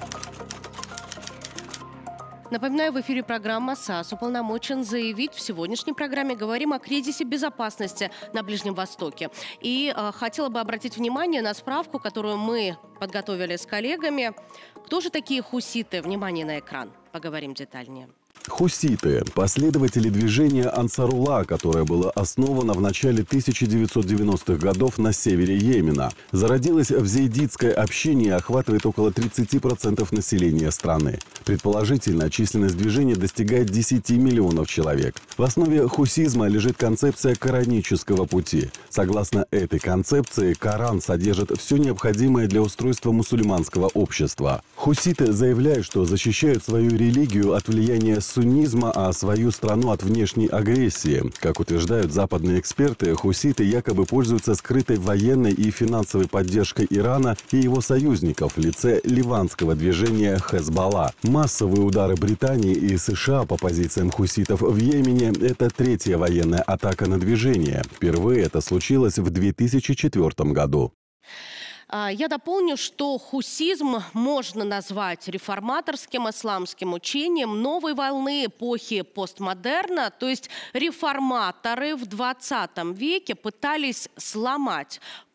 Напоминаю, в эфире программа «САС» уполномочен заявить. В сегодняшней программе говорим о кризисе безопасности на Ближнем Востоке. И хотела бы обратить внимание на справку, которую мы подготовили с коллегами. Кто же такие хуситы? Внимание на экран. Поговорим детальнее. Хуситы – последователи движения Ансарулла, которое было основано в начале 1990-х годов на севере Йемена. Зародилось в зейдитской общине и охватывает около 30% населения страны. Предположительно, численность движения достигает 10 миллионов человек. В основе хусизма лежит концепция коранического пути. Согласно этой концепции, Коран содержит все необходимое для устройства мусульманского общества. Хуситы заявляют, что защищают свою религию от влияния суннизма, а свою страну от внешней агрессии. Как утверждают западные эксперты, хуситы якобы пользуются скрытой военной и финансовой поддержкой Ирана и его союзников в лице ливанского движения Хезболла. Массовые удары Британии и США по позициям хуситов в Йемене – это третья военная атака на движение. Впервые это случилось в 2004 году. Я дополню, что хусизм можно назвать реформаторским исламским учением новой волны эпохи постмодерна. То есть реформаторы в 20 веке пытались сломать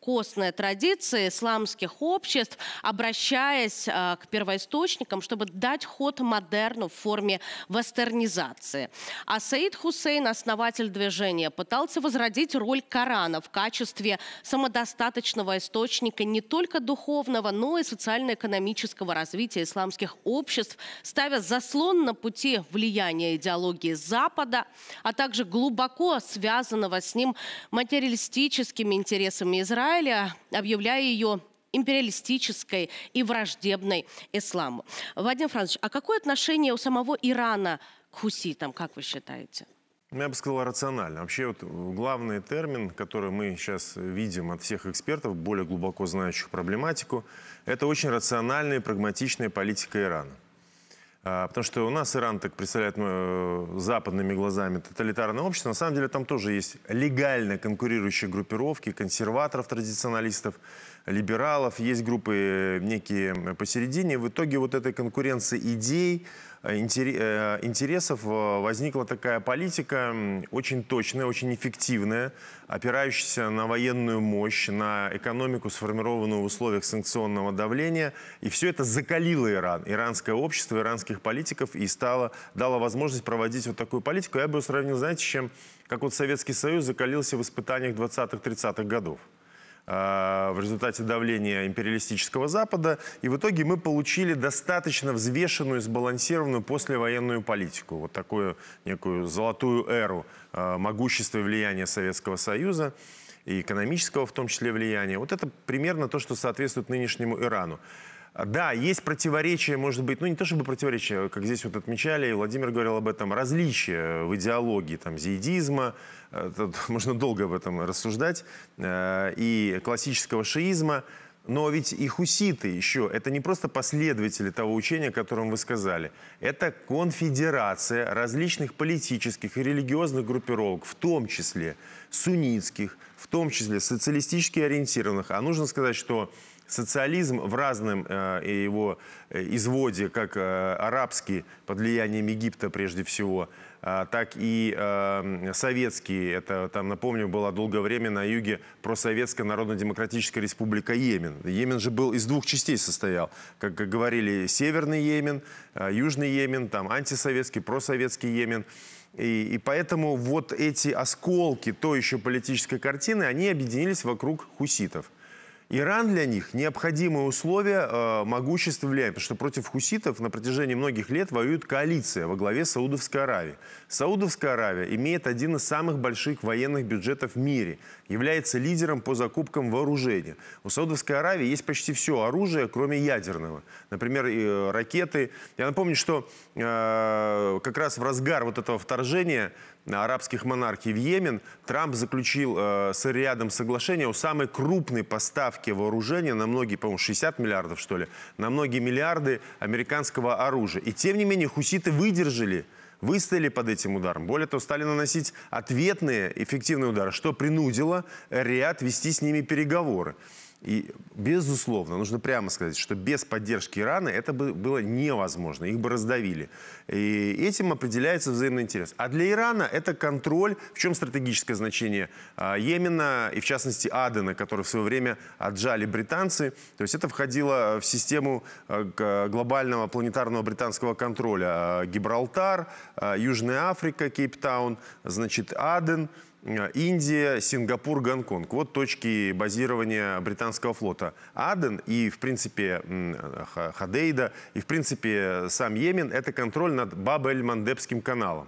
костная традиция исламских обществ, обращаясь к первоисточникам, чтобы дать ход модерну в форме вестернизации. А Саид Хусейн, основатель движения, пытался возродить роль Корана в качестве самодостаточного источника не только духовного, но и социально-экономического развития исламских обществ, ставя заслон на пути влияния идеологии Запада, а также глубоко связанного с ним материалистическими интересами Израиля, объявляя ее империалистической и враждебной исламу. Вадим Францович, а какое отношение у самого Ирана к хуситам, как вы считаете? Я бы сказал, рационально. Вообще вот главный термин, который мы сейчас видим от всех экспертов, более глубоко знающих проблематику, это очень рациональная и прагматичная политика Ирана. Потому что у нас Иран так представляет западными глазами тоталитарное общество. На самом деле там тоже есть легально конкурирующие группировки консерваторов, традиционалистов, либералов. Есть группы некие посередине. В итоге вот этой конкуренции идей, интересов возникла такая политика очень точная, очень эффективная, опирающаяся на военную мощь, на экономику, сформированную в условиях санкционного давления. И все это закалило Иран, иранское общество, иранских политиков и дало возможность проводить вот такую политику. Я бы сравнил, знаете, с чем? Как вот Советский Союз закалился в испытаниях 20-30-х годов в результате давления империалистического Запада. И в итоге мы получили достаточно взвешенную, сбалансированную послевоенную политику. Вот такую некую золотую эру могущества и влияния Советского Союза, и экономического в том числе влияния. Вот это примерно то, что соответствует нынешнему Ирану. Да, есть противоречия, может быть, ну не то чтобы противоречия, как здесь вот отмечали, и Владимир говорил об этом, различия в идеологии там, зиидизма, тут можно долго об этом рассуждать, и классического шиизма. Но ведь и хуситы еще, это не просто последователи того учения, о котором вы сказали. Это конфедерация различных политических и религиозных группировок, в том числе суннитских, в том числе социалистически ориентированных. А нужно сказать, что социализм в разном его изводе, как арабский, под влиянием Египта прежде всего, так и советский, это, там, напомню, была долгое время на юге просоветская Народно-демократическая республика Йемен. Йемен же был из двух частей состоял. Как говорили, Северный Йемен, Южный Йемен, там антисоветский, просоветский Йемен. И поэтому вот эти осколки той еще политической картины, они объединились вокруг хуситов. Иран для них необходимое условие могущества влияния, потому что против хуситов на протяжении многих лет воюет коалиция во главе Саудовской Аравии. Саудовская Аравия имеет один из самых больших военных бюджетов в мире, является лидером по закупкам вооружения. У Саудовской Аравии есть почти все оружие, кроме ядерного. Например, ракеты. Я напомню, что как раз в разгар вот этого вторжения арабских монархий в Йемен Трамп заключил с Риядом соглашение о самой крупной поставке вооружения на многие, по-моему, 60 миллиардов, что ли, на многие миллиарды американского оружия. И тем не менее хуситы выдержали, выстояли под этим ударом. Более того, стали наносить ответные эффективные удары, что принудило Риад вести с ними переговоры. И, безусловно, нужно прямо сказать, что без поддержки Ирана это было невозможно. Их бы раздавили. И этим определяется взаимный интерес. А для Ирана это контроль, в чем стратегическое значение Йемена, и в частности Адена, который в свое время отжали британцы. То есть это входило в систему глобального планетарного британского контроля. Гибралтар, Южная Африка, Кейптаун, значит, Аден, Индия, Сингапур, Гонконг. Вот точки базирования британского флота. Аден и, в принципе, Ходейда, и, в принципе, сам Йемен – это контроль над Баб-эль-Мандебским проливом.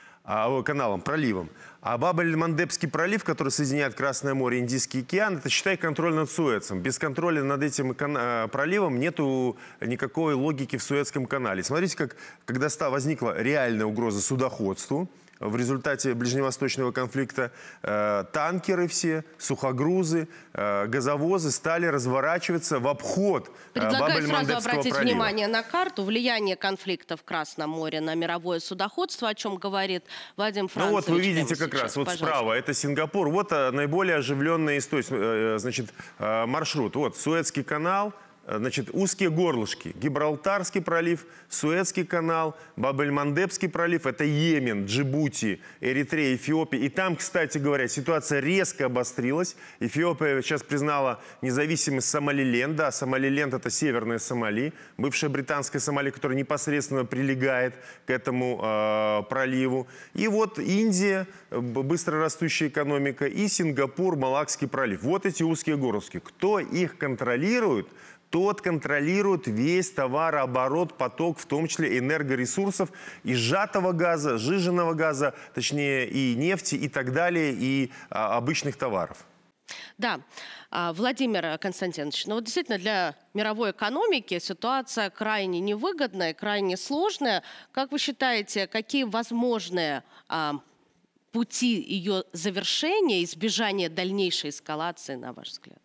А Баб-эль-Мандебский пролив, который соединяет Красное море и Индийский океан, это, считай, контроль над Суэцем. Без контроля над этим проливом нету никакой логики в Суэцком канале. Смотрите, когда возникла реальная угроза судоходству, в результате ближневосточного конфликта танкеры все, сухогрузы, газовозы стали разворачиваться в обход Предлагаю сразу обратить пролива. внимание на карту. Влияние конфликта в Красном море на мировое судоходство, о чем говорит Вадим Францович. Ну вот вы видите как раз, вот справа, это Сингапур. Вот наиболее оживленный значит, маршрут. Вот Суэцкий канал, значит, узкие горлышки. Гибралтарский пролив, Суэцкий канал, Баб-эль-Мандебский пролив. Это Йемен, Джибути, Эритрея, Эфиопия. И там, кстати говоря, ситуация резко обострилась. Эфиопия сейчас признала независимость Сомалиленда. А Сомалиленд – это северная Сомали, бывшая британская Сомали, которая непосредственно прилегает к этому проливу. И вот Индия, быстро растущая экономика, и Сингапур, Малакский пролив. Вот эти узкие горлышки. Кто их контролирует? Тот контролирует весь товарооборот, поток, в том числе энергоресурсов, и сжатого газа, сжиженного газа, точнее и нефти, и так далее, и обычных товаров. Да, Владимир Константинович, ну вот действительно для мировой экономики ситуация крайне невыгодная, крайне сложная. Как вы считаете, какие возможные пути ее завершения, избежания дальнейшей эскалации, на ваш взгляд?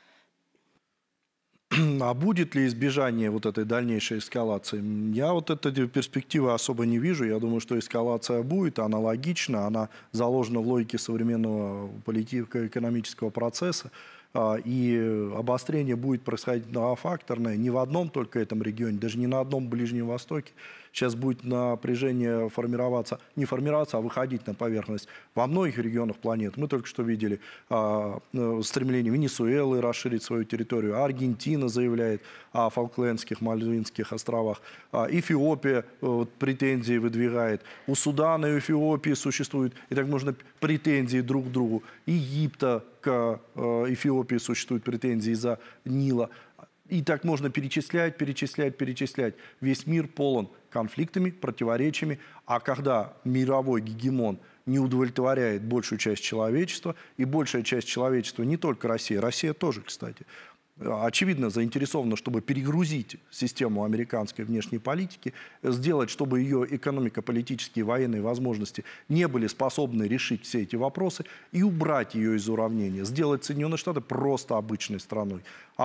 А будет ли избежание вот этой дальнейшей эскалации? Я вот этой перспективы особо не вижу. Я думаю, что эскалация будет, она логична, она заложена в логике современного политико-экономического процесса. И обострение будет происходить многофакторное, не в одном только этом регионе, даже не на одном Ближнем Востоке. Сейчас будет напряжение формироваться, не формироваться, а выходить на поверхность во многих регионах планеты. Мы только что видели стремление Венесуэлы расширить свою территорию, Аргентина заявляет о Фолклендских, Мальвинских островах, Эфиопия претензии выдвигает, у Судана и Эфиопии существуют, и так можно претензии друг к другу, Египта к Эфиопии существуют претензии из-за Нила. И так можно перечислять, перечислять, перечислять. Весь мир полон конфликтами, противоречиями. А когда мировой гегемон не удовлетворяет большую часть человечества, и большая часть человечества, не только Россия, Россия тоже, кстати, очевидно заинтересована, чтобы перегрузить систему американской внешней политики, сделать, чтобы ее экономико-политические и военные возможности не были способны решить все эти вопросы и убрать ее из уравнения, сделать Соединенные Штаты просто обычной страной.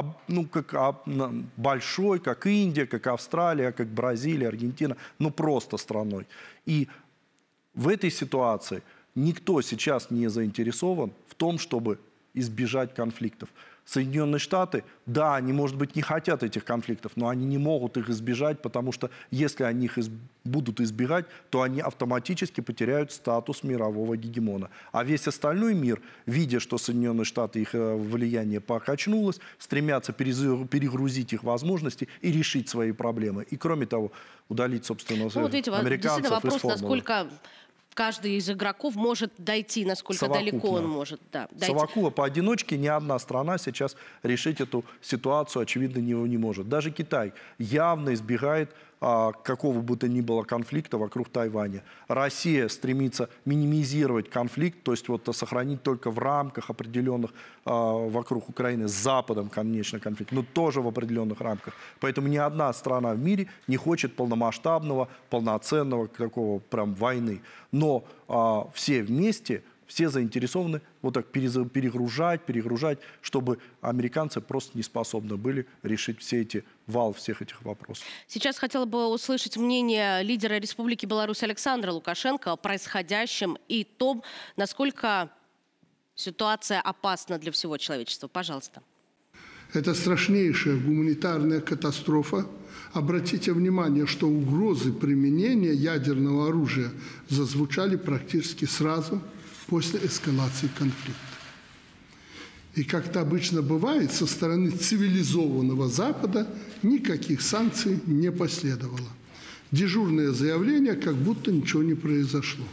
Большой, как Индия, как Австралия, как Бразилия, Аргентина, просто страной. И в этой ситуации никто сейчас не заинтересован в том, чтобы избежать конфликтов. Соединенные Штаты, да, они, может быть, не хотят этих конфликтов, но они не могут их избежать, потому что если они их будут избегать, то они автоматически потеряют статус мирового гегемона. А весь остальной мир, видя, что Соединенные Штаты, их влияние покачнулось, стремятся перегрузить их возможности и решить свои проблемы. И, кроме того, удалить, собственно, американцев вопрос, из формулы. Насколько каждый из игроков может дойти, насколько далеко он может дойти. Совокупно, поодиночке ни одна страна сейчас решить эту ситуацию, очевидно, не может. Даже Китай явно избегает какого бы то ни было конфликта вокруг Тайваня. Россия стремится минимизировать конфликт, то есть сохранить только в рамках определенных вокруг Украины с Западом, конечно, конфликт, но тоже в определенных рамках. Поэтому ни одна страна в мире не хочет полномасштабного, полноценного такого прям войны. Но все вместе, все заинтересованы вот так перегружать, чтобы американцы просто не способны были решить вал всех этих вопросов. Сейчас хотела бы услышать мнение лидера Республики Беларусь Александра Лукашенко о происходящем и том, насколько ситуация опасна для всего человечества. Пожалуйста. Это страшнейшая гуманитарная катастрофа. Обратите внимание, что угрозы применения ядерного оружия зазвучали практически сразу после эскалации конфликта. И как это обычно бывает, со стороны цивилизованного Запада никаких санкций не последовало. Дежурное заявление, как будто ничего не произошло.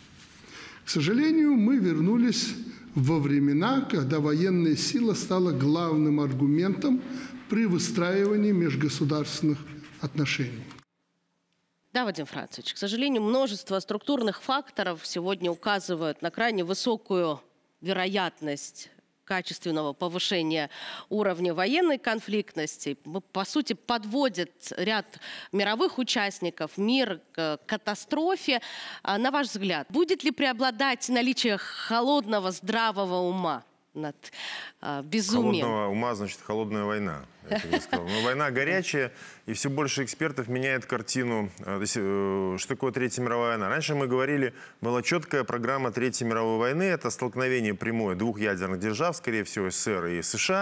К сожалению, мы вернулись во времена, когда военная сила стала главным аргументом при выстраивании межгосударственных отношений. Да, Вадим Францович, к сожалению, множество структурных факторов сегодня указывают на крайне высокую вероятность качественного повышения уровня военной конфликтности. По сути, подводит ряд мировых участников мир к катастрофе. На ваш взгляд, будет ли преобладать наличие холодного, здравого ума над безумием? Холодного ума, значит, холодная война. Но война горячая, и все больше экспертов меняет картину, что такое Третья мировая война. Раньше мы говорили, была четкая программа Третьей мировой войны. Это столкновение прямое двух ядерных держав, скорее всего, СССР и США.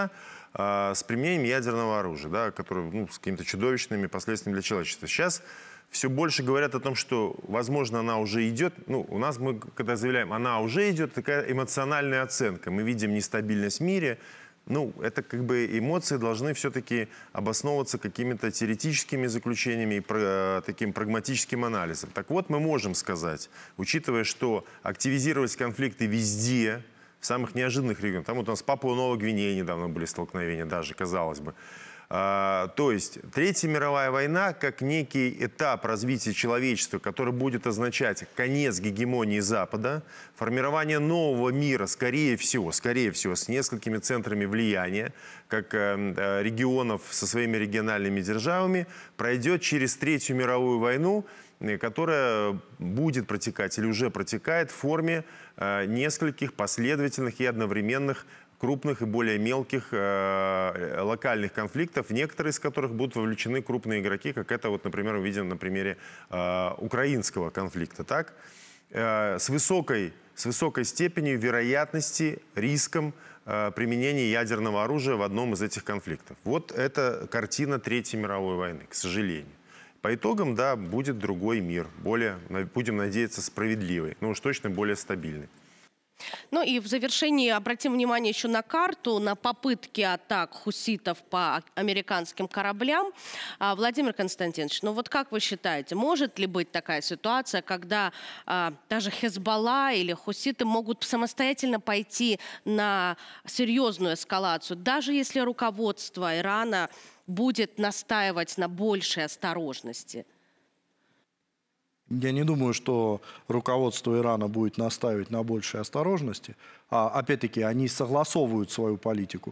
с применением ядерного оружия, да, которое с какими-то чудовищными последствиями для человечества. Сейчас все больше говорят о том, что, возможно, она уже идет. У нас, мы когда заявляем, она уже идет, такая эмоциональная оценка. Мы видим нестабильность в мире. Это как бы эмоции должны все-таки обосновываться какими-то теоретическими заключениями и таким прагматическим анализом. Так вот, мы можем сказать, учитывая, что активизировались конфликты везде, в самых неожиданных регионах. Там вот у нас Папуа-Новая Гвинея недавно были столкновения даже, казалось бы. То есть Третья мировая война как некий этап развития человечества, который будет означать конец гегемонии Запада, формирование нового мира, скорее всего, с несколькими центрами влияния, как регионов со своими региональными державами, пройдет через Третью мировую войну, которая будет протекать или уже протекает в форме нескольких последовательных и одновременных крупных и более мелких локальных конфликтов, некоторые из которых будут вовлечены крупные игроки, как это, вот, например, мы видим на примере украинского конфликта. Так? С высокой степенью вероятности, риском применения ядерного оружия в одном из этих конфликтов. Вот это картина Третьей мировой войны, к сожалению. По итогам, да, будет другой мир, будем надеяться, справедливый, но уж точно более стабильный. И в завершении обратим внимание еще на карту, на попытки атак хуситов по американским кораблям. Владимир Константинович, вот как вы считаете, может ли быть такая ситуация, когда даже Хезболла или хуситы могут самостоятельно пойти на серьезную эскалацию, даже если руководство Ирана будет настаивать на большей осторожности? Я не думаю, что руководство Ирана будет настаивать на большей осторожности. Опять-таки, они согласовывают свою политику.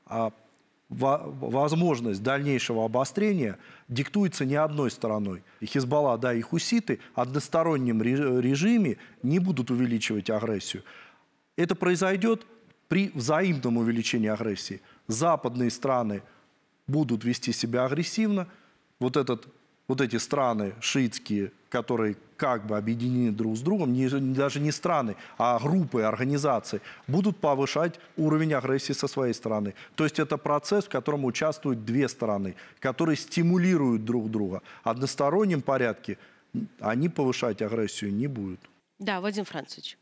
Возможность дальнейшего обострения диктуется не одной стороной. И Хезболла, да, и хуситы в одностороннем режиме не будут увеличивать агрессию. Это произойдет при взаимном увеличении агрессии. Западные страны будут вести себя агрессивно. Вот эти страны шиитские, которые как бы объединены друг с другом, даже не страны, а группы, организации, будут повышать уровень агрессии со своей стороны. То есть это процесс, в котором участвуют две стороны, которые стимулируют друг друга. В одностороннем порядке они повышать агрессию не будут. Да, Вадим Францович.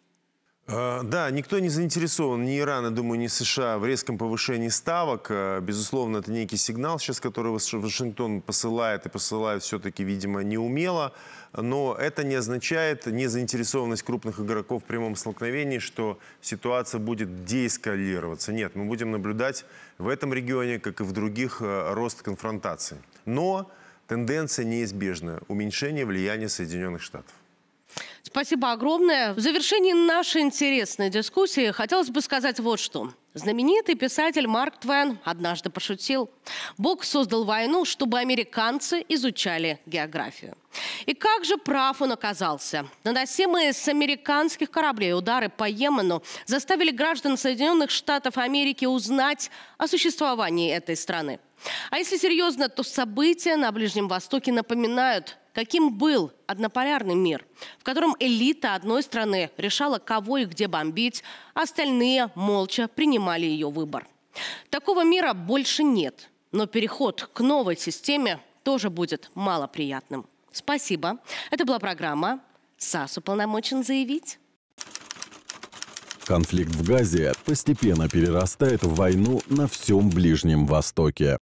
Да, никто не заинтересован, ни Иран, я думаю, ни США в резком повышении ставок. Безусловно, это некий сигнал сейчас, который Вашингтон посылает, и посылает все-таки, видимо, неумело. Но это не означает незаинтересованность крупных игроков в прямом столкновении, что ситуация будет деэскалироваться. Нет, мы будем наблюдать в этом регионе, как и в других, рост конфронтации. Но тенденция неизбежна – уменьшение влияния Соединенных Штатов. Спасибо огромное. В завершении нашей интересной дискуссии хотелось бы сказать вот что. Знаменитый писатель Марк Твен однажды пошутил: «Бог создал войну, чтобы американцы изучали географию». И как же прав он оказался. Наносимые с американских кораблей удары по Йемену заставили граждан Соединенных Штатов Америки узнать о существовании этой страны. А если серьезно, то события на Ближнем Востоке напоминают, каким был однополярный мир, в котором элита одной страны решала, кого и где бомбить, а остальные молча принимали ее выбор. Такого мира больше нет, но переход к новой системе тоже будет малоприятным. Спасибо. Это была программа «САС уполномочен заявить». Конфликт в Газе постепенно перерастает в войну на всем Ближнем Востоке.